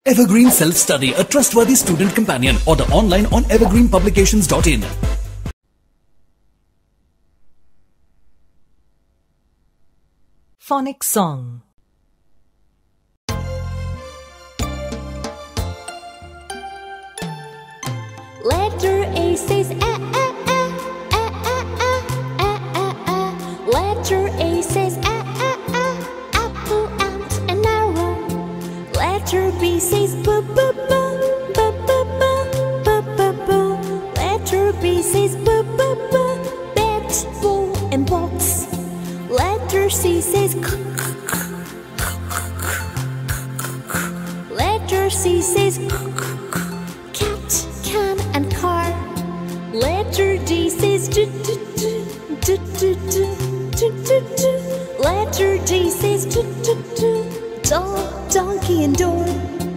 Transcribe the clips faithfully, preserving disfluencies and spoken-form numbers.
Evergreen Self-Study, a trustworthy student companion. Order online on evergreen publications dot in. Phonics song. Letter A says a a a a a a a a. Letter A says a a a apple, ant, and arrow. Letter B says b b b b b b b b b. Letter B says b b b bat, ball, and box. Letter C says k k k k k. Letter C says k k k. Cat, can, and car. Letter D says d d d d d d d d d. Letter D says d d d. Dog, donkey, and door.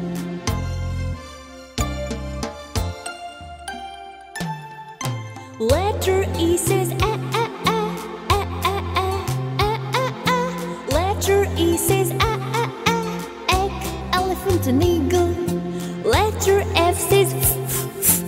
Letter E says a a a a a a a a a. Letter E says a a a egg, elephant, and eagle. Letter F says f f f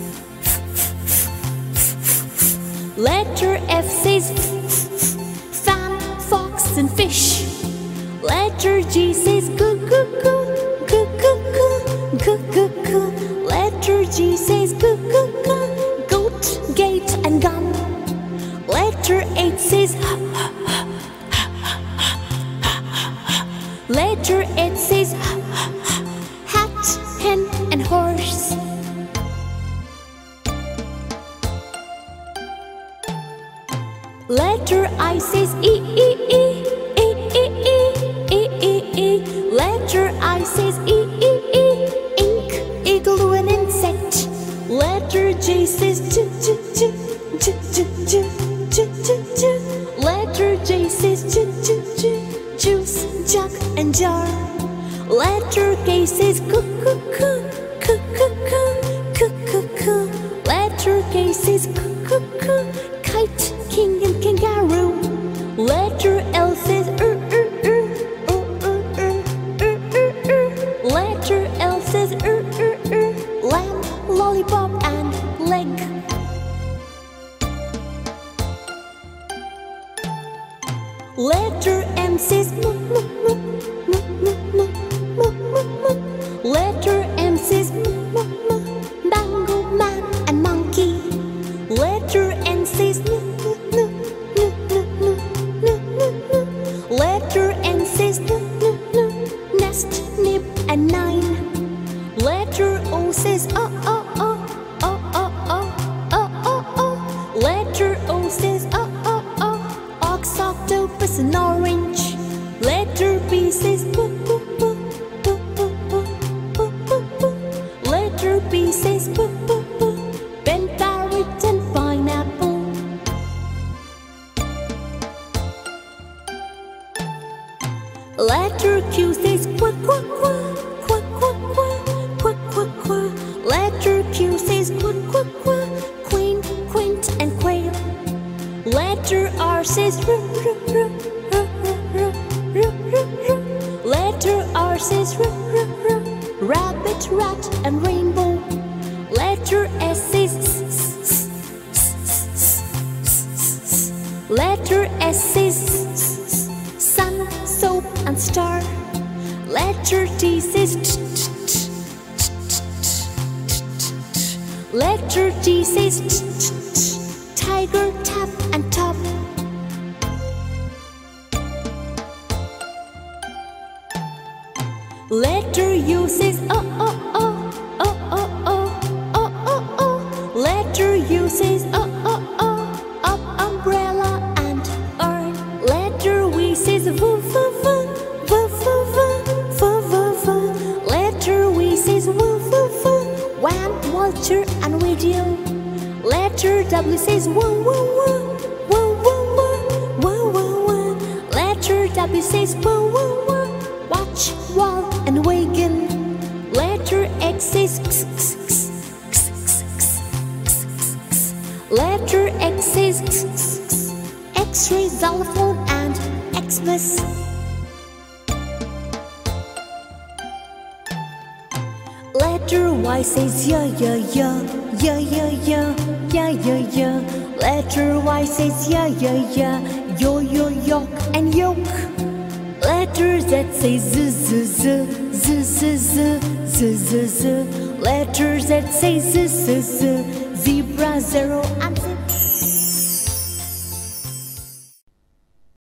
f. Letter F says f f f fan, fox, and fish. Letter G says g g g g g g g g. Letter G says g g g goat, gate, and gun. Letter H says h h h h h. Letter H says h h hat, hen, and horse. Letter I says e e e e e e e e e. Letter I says e e e ink, igloo, and insect. Letter J says j j j j j j j j j. Letter J says j j j juice, jug, and jar. Letter K says k k k k k k k k. Letter K says k k k kite, king, and kangaroo. Letter L says er er er er er er er er. Letter L says er er er lamb, lollipop, and leg. Letter M says m m m m m m. Letter M says m m m mango, man, and monkey. Letter N says n n n n n n n. Letter N says n n n nest, nib, and nine. Letter O says uh uh uh uh uh uh uh uh uh. Letter O says uh uh uh ox, octopus, and orange. Letter B says b b b b b b b b. Letter B says b b b ben, parrot, and pineapple. Letter Q says quack quack quack quack quack quack quack quack quack. Letter Q says quack quack quack queen, quint, and quail. Letter R says r r r r r r r r. Letter R says r r r rabbit, rat, and rainbow. Letter S says s s s s s. Letter S says s s sun, soap, and star. Letter T says t t t t t t. Letter T says t t t tiger, tap, and top. Letter U says uh uh uh uh uh uh uh uh uh. Letter U says uh uh uh up, umbrella, and urn. Letter V says v v v v v v v v. Letter V says v v v wham, vulture, and video. Letter W says wah wah wah wah wah wah wah wah wah. Letter W says wah wah wah watch, wall, and wagon. Letter X says x x x x x x x. Letter X says x x x X-ray, xylophone, and Xmas. Letter Y says yeah, yeah, yeah, yeah, yeah, yeah, yeah, yeah, yeah. Letter Y says yeah, yeah, yeah, yo, yo, yok and yoke. Letter Z says z, z, z, z, z, z, z, z, z. Letter Z says z, z, z, zebra, zero and zip.